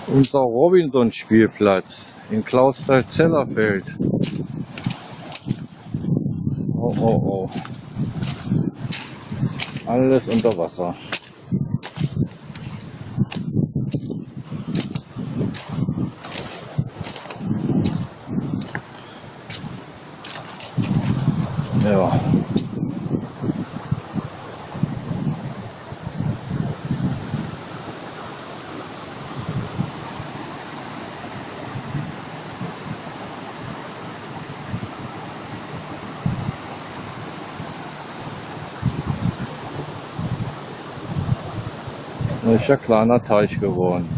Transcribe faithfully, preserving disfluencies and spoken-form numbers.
Unser Robinson-Spielplatz in Clausthal-Zellerfeld. Oh, oh, oh. Alles unter Wasser. Ja. Das ist ja kleiner Teich geworden.